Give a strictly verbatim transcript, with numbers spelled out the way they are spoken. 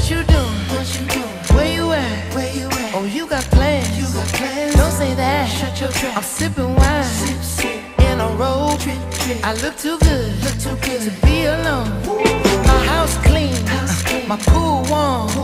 What you doing? What you doing? Where you at? Where you at? Oh, you got plans. You got plans. Don't say that. Shut your trap. I'm sipping wine. Sip, sip. In a robe. Trip, trip. I look too good. Look too good to be alone. Woo. My house clean. House clean. My pool warm.